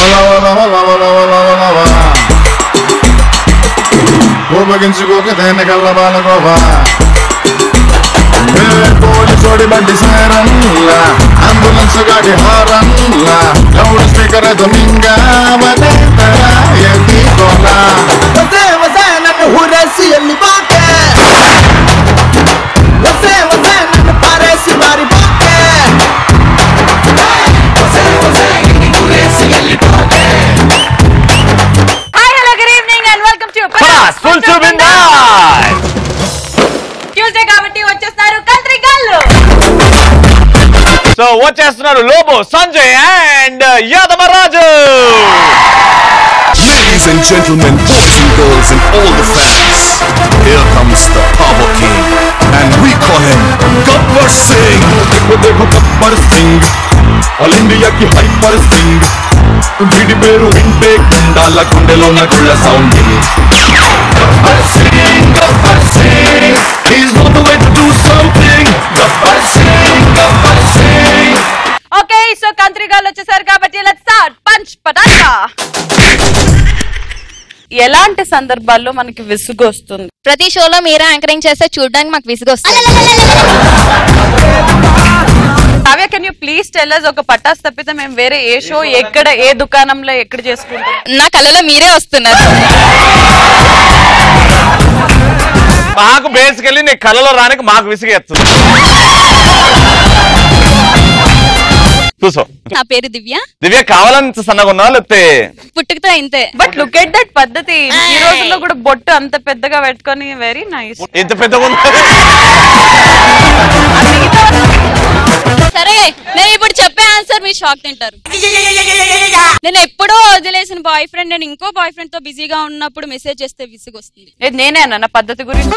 కోపగించుకోక దేని కళ్ళ బాలగోవా పోలీసోడి బండి సారన్లా అంబులెన్స్ గాడి హారన్లా లౌడ్ స్పీకర్ దొమింగా వదేతరా ఎత్తి కోలా వసే వసే నన్ను హురేసి ఎల్లిపోకే వసే వసే నన్ను పారేసి మారిపోకే వసే వసే నన్ను హురేసి ఎల్లిపోకే. Hi hello good evening and welcome to Patas full to Bindaas. Tuesday కాబట్టి వచ్చేస్తారు కంట్రీ గల్లు. సో వచ్చేస్తున్నారు Lobo Sanjay and Yadammaraju. Ladies and gentlemen, boys and girls and all the fans, here comes the Power King and we call him Gabbar Singh. देखो Gabbar Singh all India की hyper Singh వీడి పేరు వింటే గుండాల గుండెలోన గుళ్ళ sound Gabbar Singh he is on the way to do something Gabbar Singh okay so country గల్లు వచ్చేసారు కాబట్టి లెట్స్ స్టార్ట్ పంచ్ పటాకా. ఎలాంటి సందర్భాల్లో మనకి విసుగు వస్తుంది? ప్రతి షోలో మీరే యాంకరింగ్ చేస్తే చూడడానికి మాకు విసుగొస్తుంది. Kavya can you please tell us ఒక పటాస్ తప్పితే మేము వేరే ఏ షో ఎక్కడ ఏ దుకాణంలో ఎక్కడ చేసుకుంటాం? నా కళ్ళలో మీరే వస్తున్నారు. మాకు బేసికల్లీ నీ కళ్ళలో రానికి మాకు విసిగేస్తుంది. చూసో నా పేరు దివ్య. దివ్య కావాలని సన్నగా ఉన్నావా లేకపోతే పుట్టుకతో ఇంతే. బట్ లుక్ ఎట్ దట్ పద్ధతి. ఈ రోజుల్లో కూడా బొట్టు అంత పెద్దగా పెట్టుకొని వెరీ నైస్. ఇంత పెద్దగా ఉంది? సరే నేను ఇప్పుడు చెప్పే ఆన్సర్ మీరు షాక్ తింటారు. నేను ఎప్పుడో వదిలేసిన బాయ్ ఫ్రెండ్ నేను ఇంకో బాయ్ ఫ్రెండ్ తో బిజీగా ఉన్నప్పుడు మెసేజ్ చేస్తే విసుగు వస్తుంది. నేనే అన్న పద్ధతి గురించి.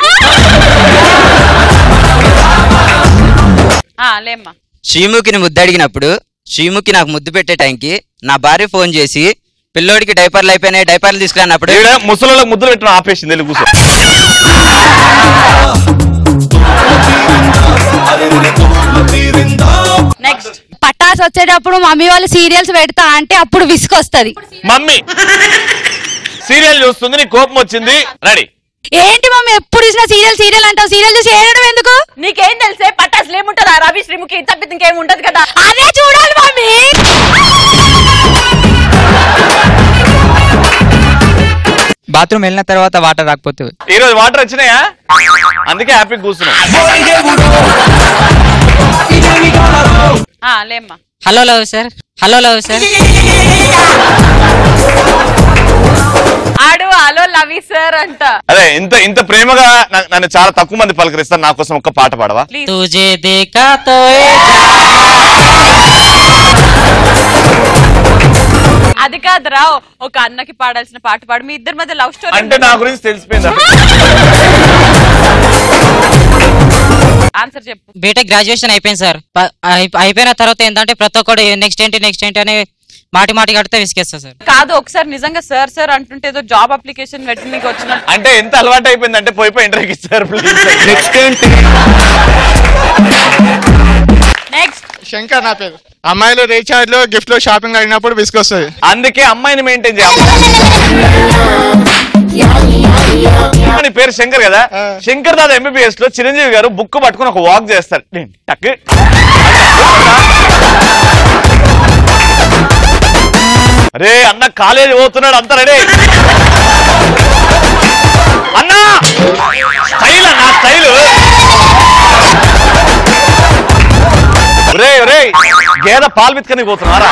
లేమ్మా. శ్రీముఖిని ముద్దు అడిగినప్పుడు శ్రీముఖి నాకు ముద్దు పెట్టే టైంకి నా భార్య ఫోన్ చేసి పిల్లోడికి డైపర్లు అయిపోయినాయి డైపర్లు తీసుకురానప్పుడు ముసలోళ్ళకి ముద్దులు పెట్టడం ఆపేసింది. వెళ్ళి కూర్చో. నెక్స్ట్ పటాస్ వచ్చేటప్పుడు మమ్మీ వాళ్ళు సీరియల్స్ పెడతా అంటే అప్పుడు విసుగు వస్తుంది. మమ్మీ సీరియల్ చూస్తుంది, నీ కోపం వచ్చింది, రెడీ. ఏంటి మమ్మీ ఎప్పుడు చూసినా సీరియల్ సీరియల్ అంటావు? సీరియల్ చూసి ఏడడం ఎందుకు? నీకేం తెలిసే పటాస్ ఏముంటదా? రవి శ్రీముఖి తప్పితే ఇంకేం ఉంటది కదా. అదే చూడాలి మమ్మీ. బాత్రూమ్ వెళ్ళిన తర్వాత వాటర్ రాకపోతే ఈ రోజు వాటర్ వచ్చినాయా? అందుకే హ్యాపీ కూర్చున్నాం. లేమ్మా. Hello love sir, hello love sir. ఆడు హలో లవి సార్ అంట. అదే ఇంత ఇంత ప్రేమగా నన్ను చాలా తక్కువ మంది పలకరిస్తారు. నా కోసం ఒక్క పాట పాడవా? తుజే దేఖా తో అది కాదురా, ఒక అన్నకి పాడాల్సిన పాట పాడు. మీ ఇద్దరి మధ్య లవ్ స్టోరీ అంటే నా గురించి తెలిసిపోయిందా? ఆన్సర్ చెప్పు. బీటెక్ గ్రాడ్యుయేషన్ అయిపోయింది సార్. అయిపోయిన తర్వాత ఏంటంటే ప్రతి ఒక్కటి నెక్స్ట్ ఏంటి అని మాటి మాటి కడితే విసిగేస్తా సార్. కాదు ఒకసారి నిజంగా సార్ సార్ అంటుంటే ఏదో జాబ్ అప్లికేషన్ పెట్టి నీకు వచ్చిన అంటే ఎంత అలవాటు అయిపోయింది అంటే పోయి ఇంటర్వ్యూకి ఇస్తారు. నెక్స్ట్ ఏంటి? నెక్స్ట్ శంకర్ నా పేరు. అమ్మాయిలు రీఛార్జ్ లో గిఫ్ట్ లో షాపింగ్ అడిగినప్పుడు విసుకొస్తుంది. అందుకే అమ్మాయిని మెయింటైన్ చేయాలి. నీ పేరు శంకర్ కదా, శంకర్ దాదా ఎంబీబీఎస్ లో చిరంజీవి గారు బుక్ పట్టుకుని ఒక వాక్ చేస్తారు. అరే అన్న కాలేజీ పోతున్నాడు, అంతా రెడీ. అన్నా స్టైల్ అన్న స్టైల్. ఒరే గేదె పాలు బిత్కని పోతున్నారా?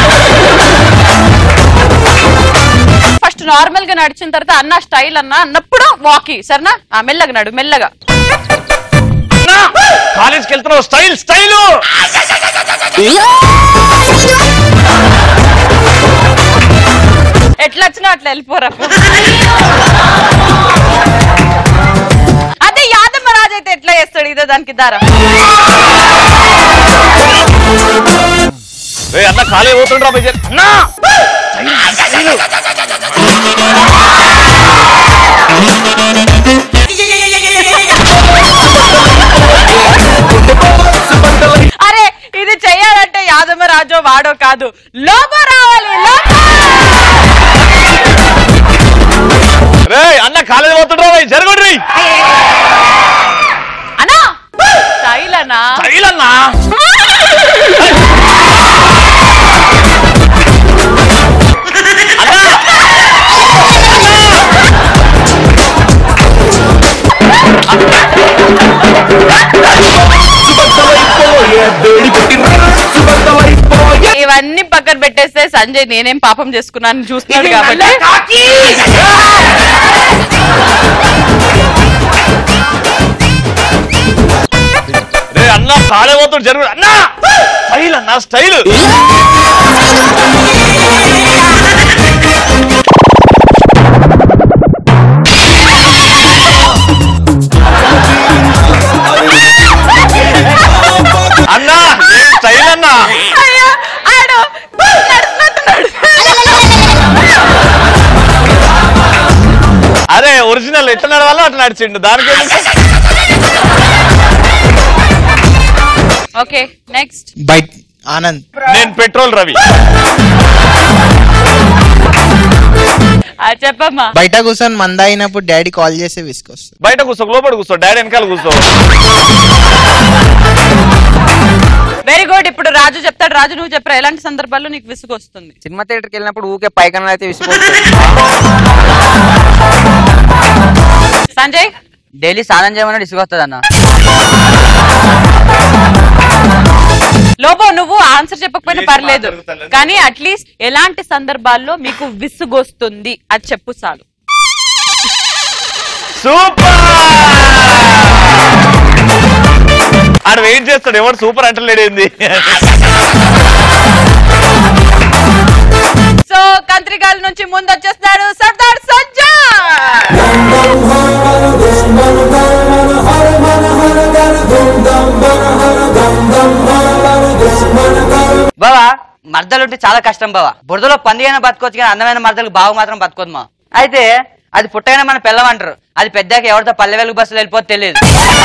ఫస్ట్ నార్మల్ గా నడిచిన తర్వాత అన్న స్టైల్ అన్న అన్నప్పుడు వాకి సరేనా? మెల్లగా నడు మెల్లగా. కాలేజ్కి వెళ్తున్నావు స్టైల్ స్టైల్. ఎట్లా వచ్చినా అట్లా వెళ్ళిపోరా. అదే యాదమ్మ రాజు అయితే ఎట్లా చేస్తాడు? ఇదే దానికి దారం. అన్న కాలేజ్ పోతుండ్రా అన్నా. అరే ఇది చెయ్యాలంటే యాదమ్మ రాజో వాడో కాదు, లోబో రావాలి. లోబో అన్న కాలేజ్ పోతుండ్రా జరగండి అన్నా స్టైల్ అన్నా స్టైల్ అన్నా ఇవన్నీ పక్కన పెట్టేస్తే సంజయ్ నేనేం పాపం చేసుకున్నాను చూస్తున్నాడు కాబట్టి అన్న కాలేజ్ పోతుండు జరుగు అన్నా స్టైల్ అన్నా స్టైల్ అన్నా స్టైల్ అన్నా అరే ఒరిజినల్ ఎట్లా నడవాలో అట్లా నడిచిండు దానికి ఓకే నెక్స్ట్ బైట్ ఆనంద్ నేను పెట్రోల్ రవి చెప్పమ్మా బయట కూర్చొని మంద అయినప్పుడు డాడీ కాల్ చేసి విసుకొస్తుంది బయట కూర్చో లోపల కూర్చో డాడీ వెనకాల కూర్చో వెరీ గుడ్ ఇప్పుడు రాజు చెప్తాడు రాజు నువ్వు చెప్పరా ఎలాంటి సందర్భాల్లో నీకు విసుగు వస్తుంది సినిమా థియేటర్కి వెళ్ళినప్పుడు ఊకే పైకన్నా అయితే విసిపోతుంది సంజయ్ డైలీ స్నానం చేయమని విసిగొస్తుంది అన్న లోబో నువ్వు ఆన్సర్ చెప్పకపోయినా పర్లేదు కానీ అట్లీస్ట్ ఎలాంటి సందర్భాల్లో మీకు విసుగొస్తుంది అది చెప్పు చాలు సూపర్ ఆడు వెయిట్ చేస్తాడు ఎవరు సూపర్ అంటలేడేంది సో కంత్రిగాల నుంచి ముందు వచ్చేస్తాడు సర్దార్ సంజయ్ బావా మర్దలుంటే చాలా కష్టం బావా బురదలో పందిగైనా బతుకోవచ్చు కానీ అందమైన మర్దలకు బావు మాత్రం బతుకోదు మా అయితే అది పుట్టగానే మన పిల్లమంటారు అది పెద్దాక ఎవరితో పల్లె వెలుగు బస్సులు వెళ్ళిపోతే తెలియదు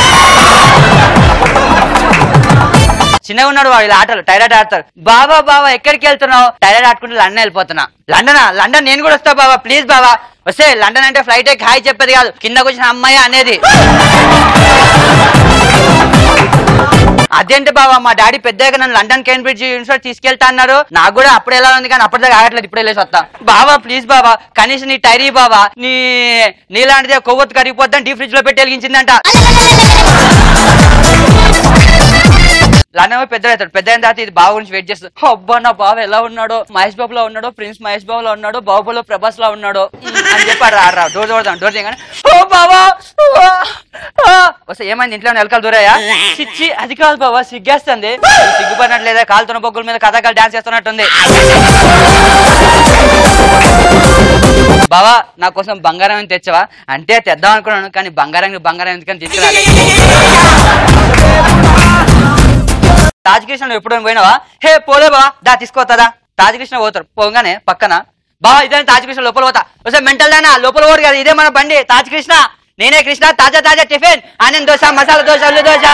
చిన్నగా ఉన్నాడు వాడు ఇలా ఆటలు టైలెట్ ఆడతారు బాబా బాబా ఎక్కడికి వెళ్తున్నావు టైలెట్ ఆడుకుంటే లండన్ వెళ్ళిపోతున్నా లండన్ నేను కూడా వస్తా బాబా ప్లీజ్ బాబా వస్తే లండన్ అంటే ఫ్లైట్ ఎక్కి హాయ్ చెప్పేది కాదు కిందకు వచ్చిన అమ్మాయి అనేది అదేంటి బాబా మా డాడీ పెద్దగా నన్ను లండన్ కేంబ్రిడ్జ్ యూనివర్సిటీ తీసుకెళ్తా అన్నారు నాకు కూడా అప్పుడు ఎలా ఉంది కానీ అప్పటిదాకా ఆగట్లేదు ఇప్పుడు వెళ్ళేసి వస్తా బాబా ప్లీజ్ బాబా కనీసం నీ టైరీ బాబా నీలాంటిదే కొవ్వొత్తు కరిగిపోద్దని డీ ఫ్రిడ్జ్ లో పెట్టి వెలిగించిందంట లండన్ పెద్ద అవుతాడు పెద్ద అయిన తర్వాత ఇది బావ గురించి వెయిట్ చేస్తాడు అబ్బా నా బావ ఎలా ఉన్నాడో మహేష్ బాబులో ఉన్నాడో ప్రిన్స్ మహేష్ బాబులో ఉన్నాడో బాహుబలిలో ప్రభాస్ లో ఉన్నాడో అని చెప్పాడు రా డోర్ చూడదాం డోర్ చేయగానే ఓ బావా వస్తే ఏమైంది ఇంట్లో ఎలకలు దూరాయా చిచ్చి అది కాదు బావా సిగ్గేస్తుంది సిగ్గుపడినట్లేదా కాలుతున్న బొగ్గుల మీద కథాకాలు డాన్స్ చేస్తున్నట్టుంది బావా నా కోసం బంగారం అని తెచ్చావా అంటే తెద్దాం అనుకున్నాను కానీ బంగారం ఎందుకని తీసుకురాలేదు తాజకృష్ణ ఎప్పుడు పోయినావా హే పోలే బావా దా తీసుకోవద్దా తాజకృష్ణ పోతారు పోగానే పక్కన బావా ఇదే తాజకృష్ణ లోపల పోతా వస్తే మెంటల్ దానా లోపల పోరు కదా ఇదే మన బండి తాజకృష్ణ నేనే కృష్ణ తాజా టిఫిన్ ఆనంద్ దోశ మసాలా దోశ ఉల్లి దోశ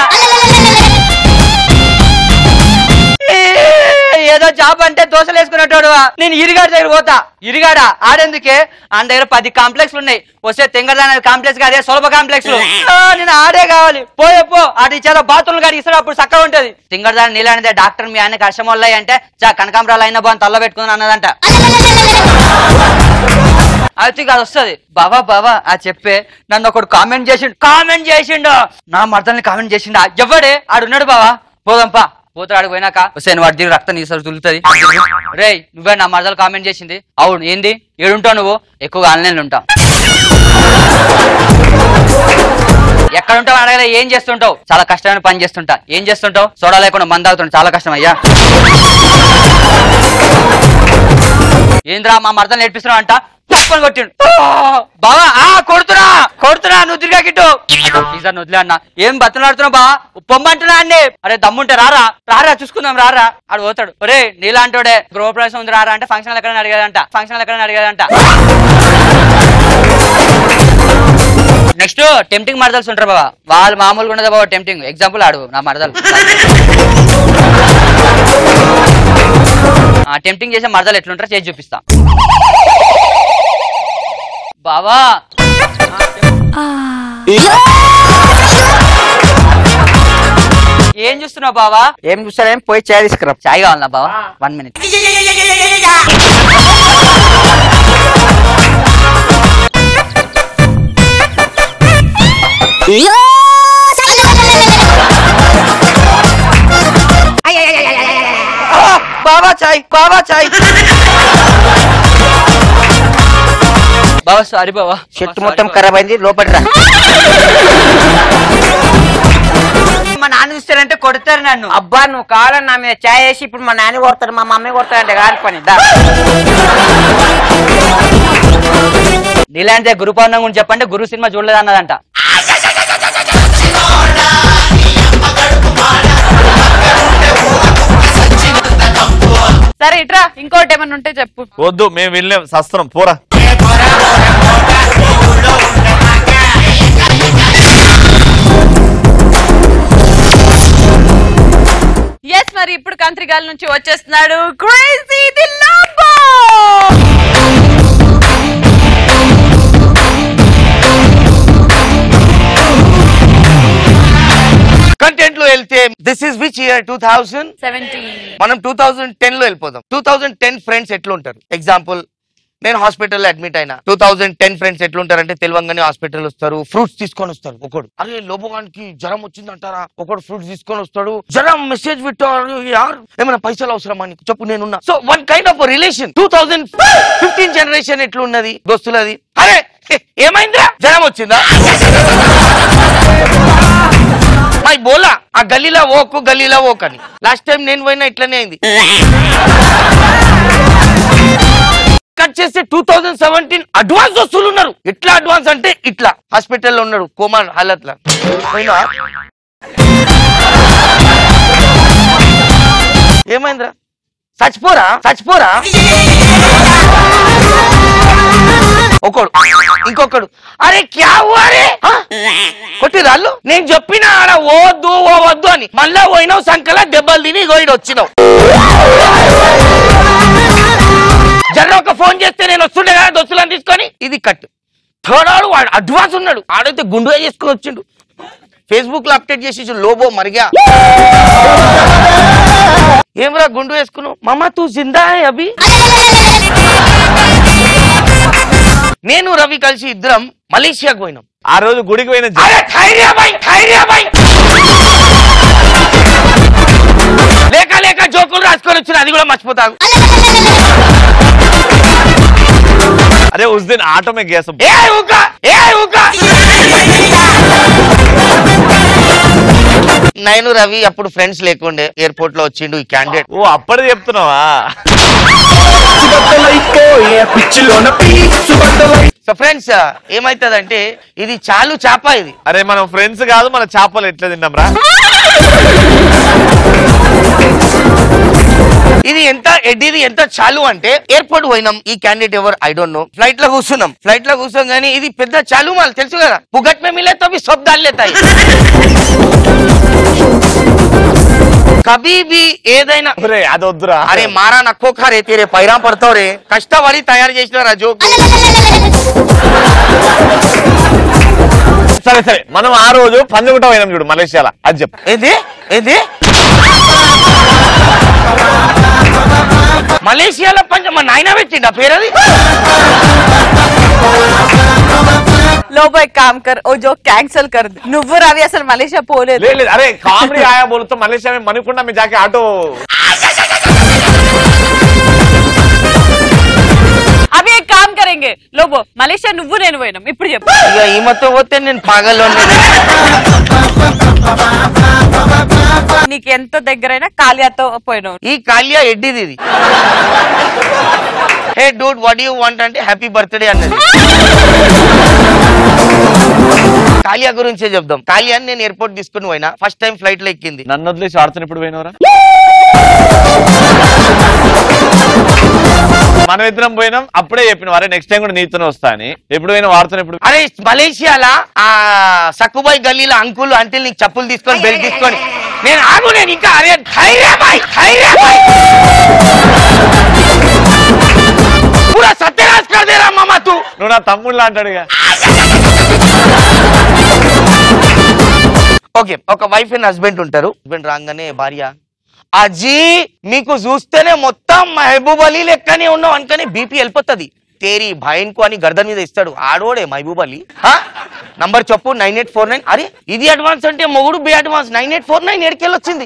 ఏదో జాబ్ అంటే దోశలు వేసుకునేటోడు నేను ఇరిగాడి దగ్గర పోతా ఇరిగాడా ఆడేందుకే ఆయన దగ్గర 10 కాంప్లెక్స్లు ఉన్నాయి వస్తే తెంగరదాన కాంప్లెక్స్ అదే సులభ కాంప్లెక్స్ నేను ఆడే కావాలి పో ఆడి చేత బాత్రూమ్లు గాడి ఇస్తాడు అప్పుడు చక్కగా ఉంటది తెంగరదాన నీళ్ళనిదే డాక్టర్ మీ ఆయన కష్టం వల్ల అంటే కనకాంబరాలు అయినా బాగా తల్ల పెట్టుకుని అన్నదంట అయితే అది వస్తుంది బావా ఆ చెప్పే నన్ను ఒకడు కామెంట్ చేసిండు నా మర్దల్ని కామెంట్ చేసిండు ఎవడే ఆడున్నాడు బావా పోదాంపా పోతాడు పోయినాక వస్తే వాడి దగ్గర రక్తం తీసారు తులుతుంది రే నువ్వే నా మరదలు కామెంట్ చేసింది అవును ఏంది ఏడుంటావు నువ్వు ఎక్కువగా ఆన్లైన్లో ఉంటావు ఎక్కడ ఉంటావు అడగలే ఏం చేస్తుంటావు చాలా కష్టమైన పని చేస్తుంటా ఏం చేస్తుంటావు సోడా లేకుండా మందు తాగుతుంటా చాలా కష్టం అయ్యా ఏంద్రా మా మరదలు నేర్పిస్తున్నావు అంట తప్పని కొట్టిండు బావా కొడుతున్నా నువ్వు తిరిగా గిట్టు ఈసారి వదిలే అన్న ఏం బతలాడుతున్నావు బావా పొమ్మంటున్నా అండి అరే దమ్ముంటే రారా చూసుకుందాం రారా ఆడు పోతాడు ఒరే నీలాంటోడే గృహప్రవేశం ఉంది రారా అంటే ఫంక్షన్ ఎక్కడైనా అడిగాడంట నెక్స్ట్ టెంప్టింగ్ మరదల్స్ ఉంటారు బావా వాళ్ళు మామూలుగా ఉండదు బాబా టెంప్టింగ్ ఎగ్జాంపుల్ ఆడు నా మరదలు టెంప్టింగ్ చేసే మరదలు ఎట్లుంటారో చేసి చూపిస్తా బావా ఏం చూస్తున్నావు బావా? ఏం చూస్తారేం పోయి చాయ్ తీసుకురా. చాయ్ కావాలన్నా బావా? 1 minute. బాబా చాయ్, బాబా చాయ్. బావా సారీ బావా, చెట్టు మొత్తం ఖరాబ్ అయింది, లోపలికి రా. మా నాన్న చూస్తారంటే కొడతారు నన్ను. అబ్బా నువ్వు కావాలని నా మీద చాయ్ వేసి ఇప్పుడు మా నాన్న కొడతాడు, మా మమ్మీ కొడతాడంటే కాని పని. నీలాంటి గురు పౌర్ణమి గురించి చెప్పంటే గురు సినిమా చూడలేదు అన్నదంట. సరే ఇట్రా, ఇంకోటి ఏమన్నా ఉంటే చెప్పు. వద్దు, మేము వెళ్ళాం సస్త్రం పోరా. ఎస్, మరి ఇప్పుడు కంత్రిగాల నుంచి వచ్చేస్తున్నాడు క్రేజీ ది లోబో. కంటెంట్ లో వెళ్తే దిస్ ఇస్ విచ్ ఇయర్? 2017. మనం 2010 లో వెళ్ళిపోదాం. 2010 ఫ్రెండ్స్ ఎట్లా ఉంటారు? ఎగ్జాంపుల్, నేను హాస్పిటల్లో అడ్మిట్ అయినా. 2010 ఫ్రెండ్స్ ఎట్లుంటారంటే తెలివంగానే హాస్పిటల్ వస్తారు, ఫ్రూట్స్ తీసుకొని వస్తారు. ఒకడు అరే లోబోగానికి జ్వరం వచ్చింది అంటారా, ఒకడు ఫ్రూట్స్ తీసుకొని వస్తాడు. జ్వరం మెసేజ్ పెట్టారు, యార్ ఏమైనా పైసలు అవసరమా నీకు చెప్పు, నేనున్నా. So one kind of relation. 2015 generation ఎట్లున్నది దోస్తులది? అరే ఏమైందిరా, జ్వరం వచ్చిందా? మై బోలా ఆ గల్లీలో ఓకు, గల్లీలో ఓక్ అని. లాస్ట్ టైం నేను పోయినా ఇట్లనే అయింది. కట్ చేస్తే 2017 అడ్వాన్స్ వస్తువులు ఉన్నారు. ఎట్లా అడ్వాన్స్ అంటే ఇట్లా హాస్పిటల్లో ఉన్నాడు, కోమా హాలత్లా. ఏమైందిరా, చచ్చిపోరా చచ్చిపోరా. ఒకడు ఇంకొకడు అరే క్యా అరే కొట్టి రాళ్ళు. నేను చెప్పిన ఆడ ఓవద్దు ఓవద్దు అని, మళ్ళా పోయినావు సంకల దెబ్బలు తిని గోయిడు వచ్చినావు. జర ఒక ఫోన్ చేస్తే నేను వస్తుండే కదా దోస్తులను తీసుకొని. ఇది కట్. థర్డ్ ఆడు వాడు అడ్వాన్స్ ఉన్నాడు, ఆడైతే గుండుగా చేసుకుని వచ్చిండు. ఫేస్బుక్ లో అప్డేట్ చేసి లోబో మరిగా ఏమరా గుండు వేసుకున్నావు, మమ్మ తూ జిందా హై అభి. నేను రవి కలిసి ఇద్దరం మలేషియాకు పోయినాం. ఆ రోజు గుడికి పోయిన లేక లేక జోకులు రాసుకొని వచ్చిన, అది కూడా మర్చిపోతాను. अरे उस दिन ऑटो में गया सब. నేను రవి అప్పుడు ఫ్రెండ్స్ లేకుండే, ఎయిర్పోర్ట్ లో వచ్చిండు ఈ క్యాండిడేట్. ఓ అప్పటి చెప్తున్నావా? సో ఫ్రెండ్స్ ఏమైతుందంటే ఇది చాలు చేప ఇది. అరే మనం ఫ్రెండ్స్ కాదు, మన చేపలు ఎట్లా తిన్నాం రా. ఇది ఎంత చాలు అంటే ఎయిర్పోర్ట్ పోయినాం. ఈ క్యాండిడేట్ ఎవరు ఐ డోంట్ నో. ఫ్లైట్ లో కూర్చోం కానీ ఇది పెద్ద చాలు మాల్ తెలుసు కదా. పుగట్ మే మిలే తో భీ సబ్ డాల్ లేతా హై. కభీ భీ ఏదైనా అదొద్దురా. అరే మారా నక్కోఖా రే తీరే పైరా పడతావు రే. కష్టపడి తయారు చేసిన జోక్. సరే సరే, మనం ఆ రోజు పంజగుట్ట పోయినాం చూడు మలేషియాలో, అది చెప్పు. ఏది మలేషియాలో మా నాయన పెట్టిండు పేరు అది. लोबो एक काम कर, वो जो कैंसिल कर दे. నువ్వు రవి అసలు మలేషియా పోలేదు. ले अरे कॉमेडी आया बोलो तो मलेशिया में मणिकुंडा में जाके ऑटो. అవి एक काम करेंगे లోబో, మలేషియా నువ్వు నేను పోయినాం. ఇప్పుడు చెప్పు. ఇక ఈ మొత్తం పోతే నేను పాగల్లో. నీకు ఎంత దగ్గరైనా కాలియాతో పోయినావు. ఈ కాలియా ఎడ్డిది ఇది. Hey dude what you want అంటే హ్యాపీ బర్త్డే అన్నది. కాలియా గురించే చెప్దాం. కాలియాని నేను ఎయిర్పోర్ట్ తీసుకుని పోయినా, ఫస్ట్ టైం ఫ్లైట్ లో ఎక్కింది. నన్ను వదిలేసి ఆడుతున్న ఇప్పుడు పోయినవరా? మనం ఇద్దరం పోయినాం, అప్పుడే చెప్పిన అరే నెక్స్ట్ టైం కూడా నీతోనే వస్తా అని. ఎప్పుడు పోయినా వాడుతున్నా ఇప్పుడు. అరే మలేషియాలో ఆ సక్కుబాయ్ గల్లీలో అంకుల్ అంటిల్ నీకు చెప్పులు తీసుకొని బెల్ట్ తీసుకొని నేను ఆగు, నేను ఇంకా అరే పూరా సత్యనాశ్ కర్ దే రా మామా తూ. నువ్వు నా తమ్ముళ్ళ అంటాడు ఇక. ఓకే, ఒక వైఫ్ అండ్ హస్బెండ్ ఉంటారు. హస్బెండ్ రాగానే భార్య, అజీ మీకు చూస్తేనే మొత్తం మహబూబ్ అలీ లెక్కనే ఉన్నావు అనుకని బీపీ వెళ్ళిపోతుంది. తేరీ భయన్కు అని గర్దన్ మీద ఇస్తాడు. ఆడోడే మహబూబ్ అలీ. నంబర్ చెప్పు 9849. అరే ఇది అడ్వాన్స్ అంటే మొగుడు బి అడ్వాన్స్. 9849 ఎడికెళ్ళి వచ్చింది?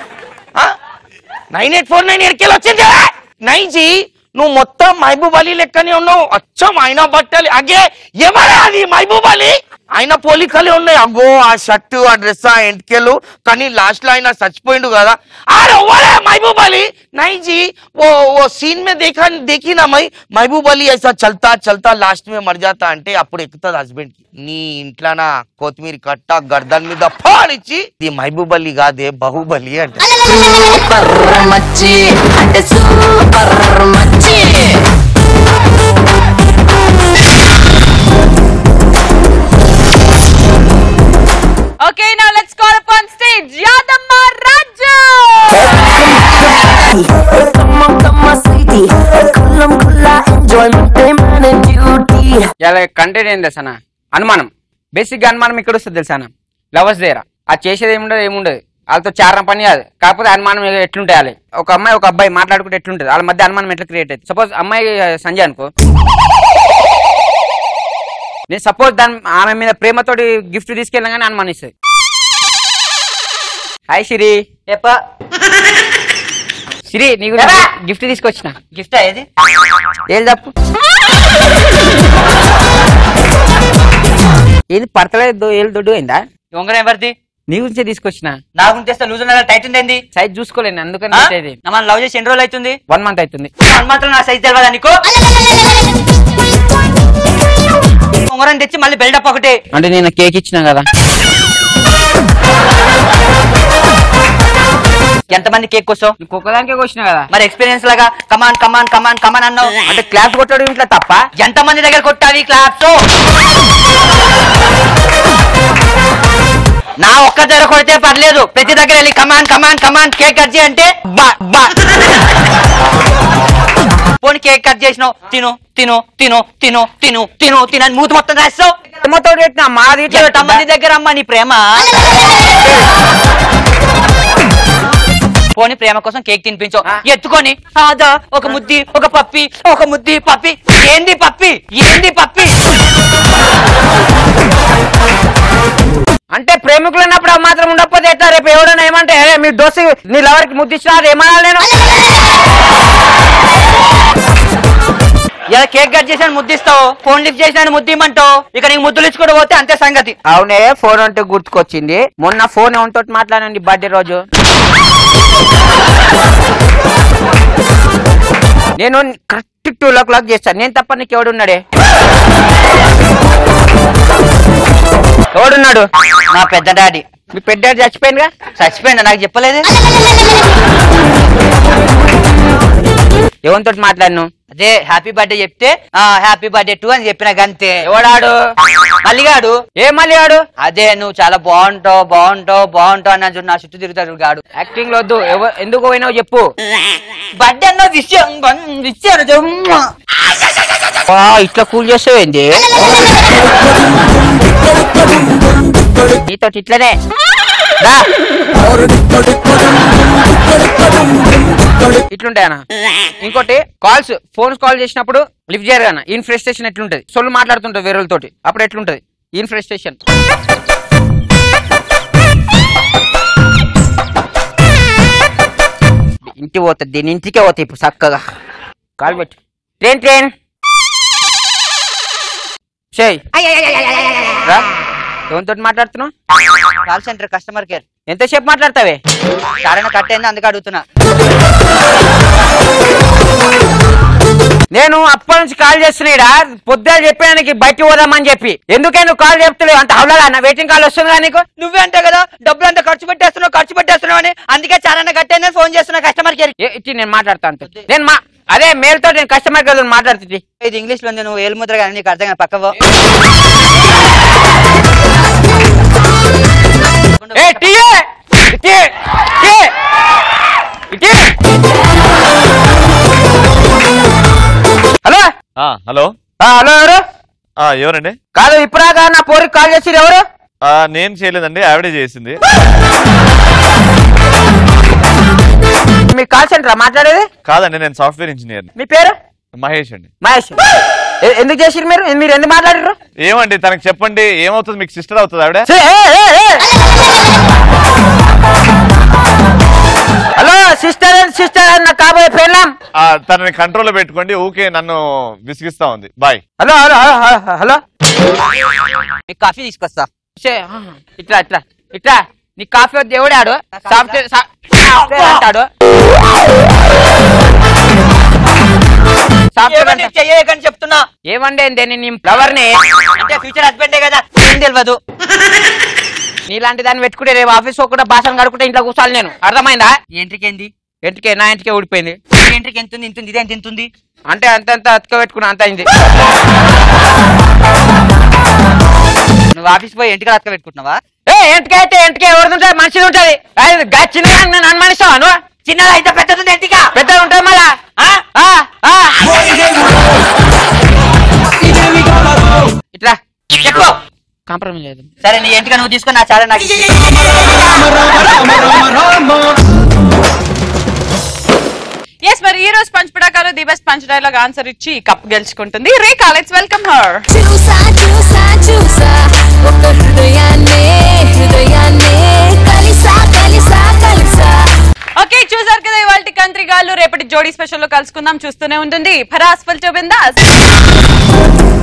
9849 ఎడికెళ్ళి వచ్చింది? నైజీ నువ్వు మొత్తం మహబూబ్ అలీ లెక్కనే ఉన్నావు. అచ్చం ఆయన బట్టలు అగే ఎవరే అది మహబూబ్ అలీ? ఆయన పోలికలే ఉన్నాయి. అగో ఆ షర్టు ఆ డ్రెస్ ఆ ఎంటికెళ్ళు. కానీ లాస్ట్ లో ఆయన చచ్చిపోయిండు కదా. అరే महबूब अली नहीं जी वो सीन में देखी ना मैं महबूब अली ऐसा चलता चलता लास्ट में मर जाता అంటే అప్పుడు ఎక్కుతది హస్బెండ్ కి నీ ఇంట్లోన కొత్తిమీర కట్ట గర్దన్ మీద పాడిచి ఇది महबूब अली కాదే బాహుబలి అంటే సూపర్ మచ్చి అంటే సూపర్ మచ్చి Okay, now let's call upon stage Yadamma Raju. ఇలా కంటెంట్ ఏం తెలుసా అనుమానం బేసిక్ గా అనుమానం ఇక్కడ వస్తుంది తెలుసా లవర్స్ దగ్గర అది చేసేది ఏముండదు వాళ్ళతో చారణ పని కాదు కాకపోతే అనుమానం ఎట్లుంటాయి వాళ్ళు ఒక అమ్మాయి ఒక అబ్బాయి మాట్లాడుకుంటే ఎట్లుంటది వాళ్ళ మధ్య అనుమానం ఎట్లా క్రియేట్ అవుతుంది సపోజ్ అమ్మాయి సంజయ్ అనుకో నేను సపోజ్ దాని ఆమె మీద ప్రేమతోటి గిఫ్ట్ తీసుకెళ్ళగానే అనుమానిస్తుంది హాయ్ సిరి సిరి నీకు గిఫ్ట్ తీసుకొచ్చిన గిఫ్ట్ ఏది ఏది తప్పు ఏది పడతలేదు ఏది దొడ్డు అయిందా ఉంగరం ఎవరిది నీ గురించే తీసుకొచ్చిన నా గురించి తెస్తే లూజ్ టైట్ ఉంది సైజ్ చూసుకోలేను అందుకని మనం లవ్ చేసి ఎన్ని రోజులు అవుతుంది 1 month అవుతుంది 1 month లో నా సైజ్ తెలియదా నీకు ఉంగరం తెచ్చి మళ్ళీ బిల్డప్ ఒకటి అంటే నేను కేక్ ఇచ్చిన కదా ఎంతమంది కేక్ కోసం ఒక్కదానికే వచ్చిన కదా మరి ఎక్స్పీరియన్స్ లాగా కమాన్ కమాన్ కమాన్ కమాన్ అన్నావు అంటే క్లాప్స్ కొట్టడం ఇంట్లో తప్ప ఎంతమంది దగ్గర కొట్టావి క్లాప్స్ నా ఒక్క దగ్గర కొడితే పర్లేదు ప్రతి దగ్గర వెళ్ళి కమాన్ కమాన్ కమాన్ కేక్ కట్ చేయంటే పోనీ కేక్ కట్ చేసినావు తిను తిను తిను తిను తిను తిను తినని మూతి మొత్తం రాస్తావు మాది ఎంతమంది దగ్గర అమ్మా నీ ప్రేమ పోనీ ప్రేమ కోసం కేక్ తినిపించు ఎత్తుకొని ఆదా ఒక ముద్ది ఒక పప్పి ఒక ముద్ది పప్పి ఏంది పప్పి ఏంది పప్పి అంటే ప్రేమికులు ఉన్నప్పుడు మాత్రం ఉండకపోతే ఎట్లా రేపు ఎవడన్నా ఏమంటే మీ డోసి నీ లవర్ కి ముద్దు ఇచ్చినా అది ఏమన్నా నేను ఇలా కేక్ కట్ చేసాను ముద్దిస్తావు ఫోన్ లిఫ్ట్ చేసినా ముద్దిమంటావు ఇక నీకు ముద్దులు ఇచ్చుకుంటూ పోతే అంతే సంగతి అవునే ఫోన్ అంటే గుర్తుకొచ్చింది మొన్న ఫోన్ ఎవరితో మాట్లాడండి బర్త్డే రోజు నేను కరెక్ట్ 2 o'clock చేస్తాను నేను తప్ప నీకు ఎవడున్నాడే ఎవడున్నాడు నా పెద్ద డాడీ మీ పెద్ద డాడీ చచ్చిపోయిందిగా చచ్చిపోయిందా నాకు చెప్పలేదు ఎవరితో మాట్లాడను అదే హ్యాపీ బర్త్డే చెప్తే హ్యాపీ బర్త్డే టు అని చెప్పిన గంతే ఎవడాడు మల్లిగాడు ఏ మల్లిగాడు అదే నువ్వు చాలా బాగుంటావు బాగుంటావు బాగుంటావు అని నా చుట్టూ తిరుగుతాడు గాడు యాక్టింగ్ లో వద్దు ఎందుకు పోయినావు చెప్పు బర్త్డే అన్న ఇచ్చాను ఇట్లా కూల్ చేస్తావేంది నీతో ఇట్లనే ఇట్లుంటాయనా ఇంకోటి ఫోన్స్ కాల్ చేసినప్పుడు లిఫ్ట్ చేయరు కదా ఇన్ ఫ్రస్ట్రేషన్ ఎట్లుంటది సొల్లు మాట్లాడుతుంటది వేరే తోటి అప్పుడు ఎట్లుంటది ఇన్ ఫ్రస్ట్రేషన్ ఇంటికి పోతుంది దీని ఇంటికే పోతాయి ఇప్పుడు చక్కగా కాల్ పెట్టి ట్రైన్ చేయి ఎవరితో మాట్లాడుతున్నావు కాల్ సెంటర్ కస్టమర్ కేర్ ఎంతసేపు మాట్లాడతావే సారైనా కట్ అయింది అందుకే అడుగుతున్నా నేను అప్పటి నుంచి కాల్ చేస్తున్నాడా పొద్దున చెప్పానికి బయటికి పోదామని చెప్పి ఎందుకే నువ్వు కాల్ చెప్తలేవు అంత అవలా నా వెయిటింగ్ కాల్ వస్తుందిగా నీకు నువ్వే అంటే కదా డబ్బులు అంతా ఖర్చు పెట్టేస్తున్నావు అని అందుకే చాలా కట్ అయిందని ఫోన్ చేస్తున్నా కస్టమర్ కేర్ ఇచ్చి నేను మాట్లాడతాను నేను అదే మేలుతో నేను కస్టమర్ కేర్ మాట్లాడుతుంది ఇది ఇంగ్లీష్ లో నువ్వు ఏలు ముద్ర కానీ నీకు అర్థం పక్కవో హలో హలో హలో ఎవరు ఎవరండి? కాదు ఇప్పుడాగా నా పోరికి కాల్ చేసిరు ఎవరు? నేను చేయలేదండి, ఆవిడే చేసింది. మీ కాల్ సెంటర్ మాట్లాడేది? కాదండి, నేను సాఫ్ట్వేర్ ఇంజనీర్. మీ పేరు? మహేష్ అండి. మహేష్, ఎందుకు చేసిరు మీరు? మీరు ఎందుకు మాట్లాడారు? ఏమండి తనకు చెప్పండి, ఏమవుతుంది? మీకు సిస్టర్ అవుతుంది ఆవిడ. హలో సిస్టర్ సిస్టర్ కాబోయే పెళ్ళాం. తనని కంట్రోల్లో పెట్టుకోండి, ఊకే నన్ను విసిగిస్తా ఉంది. బాయ్. హలో హలో హలో మీకు కాఫీ తీసుకొస్తా. ఇట్లా ఇట్లా ఇట్లా నీ కాఫీ వద్దు ఎవడాడు? సాఫ్ట్వేర్ అంటాడు. చెయ్యకని చెప్తున్నా. ఏమండి నీ ఫ్లవర్ ని అంటే ఫ్యూచర్ హస్బెండే కదా, ఏం తెలియదు. నీలాంటి దాన్ని పెట్టుకుంటే రేపు ఆఫీస్ కూడా భాషణ కడుకుంటే ఇంట్లో కూర్చోాలి నేను. అర్థమైందా? ఏంటికేంది? ఎంటికే నా ఇంటికే ఊడిపోయింది. ఏంటికి ఎంతుంది ఇంతుంది ఇదే ఎంత ఇంతుంది అంటే అంత అతక పెట్టుకున్నా అంత అయింది. నువ్వు ఆఫీస్ పోయి ఎంటికి అతక పెట్టుకుంటున్నావా? ఎంటికే అయితే ఎంటికే ఎవరిది మనిషిది ఉంటది. చిన్నగా నన్ను అనుమానిస్తావా నువ్వు? చిన్నదా అయితే పెద్దది ఎంటిక పెద్దగా ఉంటుంది మళ్ళా. ఇట్లా చెప్పు. కాంప్రమైజ్ లేదు. సరే నీ ఎంటిక నువ్వు తీసుకొని నా చాలా నాకు ఎస్ మరి ఈ రోజు పంచ్ పడాకాలో the best punch dialogue answer ఇచ్చి కప్ గెలుచుకుంటుంది రేఖా. Let's welcome her. చూసా చూసా చూసా ఒక హృదయాన్నే కలిసా కలిసా కలిసా. ఓకే చూసారు కదా ఇవాల్టి కంట్రీ గాళ్ళు. రేపటి జోడీ స్పెషల్ లో కలుసుకుందాం. చూస్తూనే ఉంటుంది. ఫరాస్ ఫల్ బిందాస్.